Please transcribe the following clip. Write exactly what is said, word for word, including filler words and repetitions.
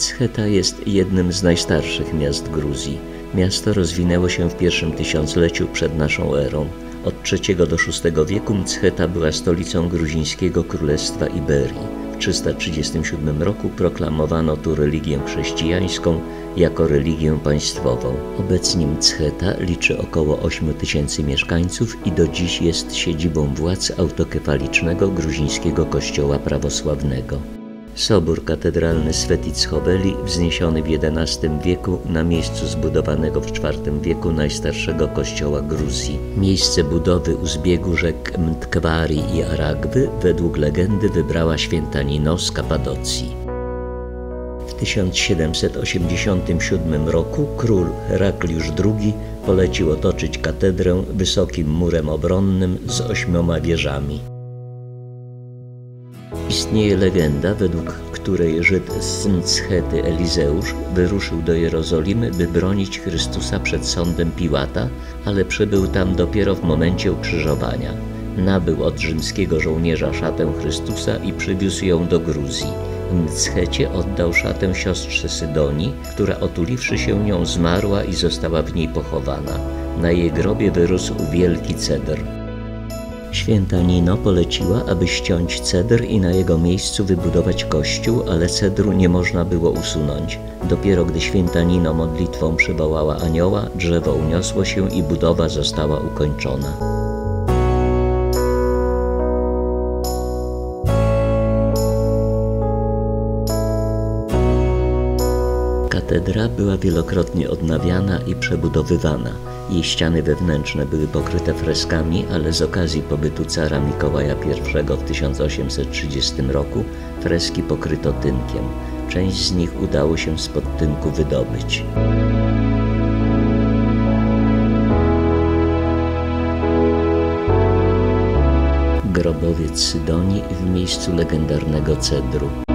Mtsheta jest jednym z najstarszych miast Gruzji. Miasto rozwinęło się w pierwszym tysiącleciu przed naszą erą. Od trzeciego do szóstego wieku Mtsheta była stolicą gruzińskiego królestwa Iberii. W trzysta trzydziestym siódmym roku proklamowano tu religię chrześcijańską jako religię państwową. Obecnie Mtsheta liczy około ośmiu tysięcy mieszkańców i do dziś jest siedzibą władz autokefalicznego gruzińskiego kościoła prawosławnego. Sobór katedralny Svetichoveli, wzniesiony w jedenastym wieku na miejscu zbudowanego w czwartym wieku najstarszego kościoła Gruzji. Miejsce budowy u zbiegu rzek Mtkwari i Aragwy według legendy wybrała święta Nino z Kapadocji. W tysiąc siedemset osiemdziesiątym siódmym roku król Herakliusz drugi polecił otoczyć katedrę wysokim murem obronnym z ośmioma wieżami. Istnieje legenda, według której Żyd z Mtshety Elizeusz wyruszył do Jerozolimy, by bronić Chrystusa przed sądem Piłata, ale przybył tam dopiero w momencie ukrzyżowania. Nabył od rzymskiego żołnierza szatę Chrystusa i przywiózł ją do Gruzji. W Mtshecie oddał szatę siostrze Sydonii, która otuliwszy się nią zmarła i została w niej pochowana. Na jej grobie wyrósł wielki cedr. Święta Nino poleciła, aby ściąć cedr i na jego miejscu wybudować kościół, ale cedru nie można było usunąć. Dopiero gdy święta Nino modlitwą przywołała anioła, drzewo uniosło się i budowa została ukończona. Katedra była wielokrotnie odnawiana i przebudowywana. Jej ściany wewnętrzne były pokryte freskami, ale z okazji pobytu cara Mikołaja pierwszego w tysiąc osiemset trzydziestym roku freski pokryto tynkiem. Część z nich udało się spod tynku wydobyć. Grobowiec Sydonii w miejscu legendarnego cedru.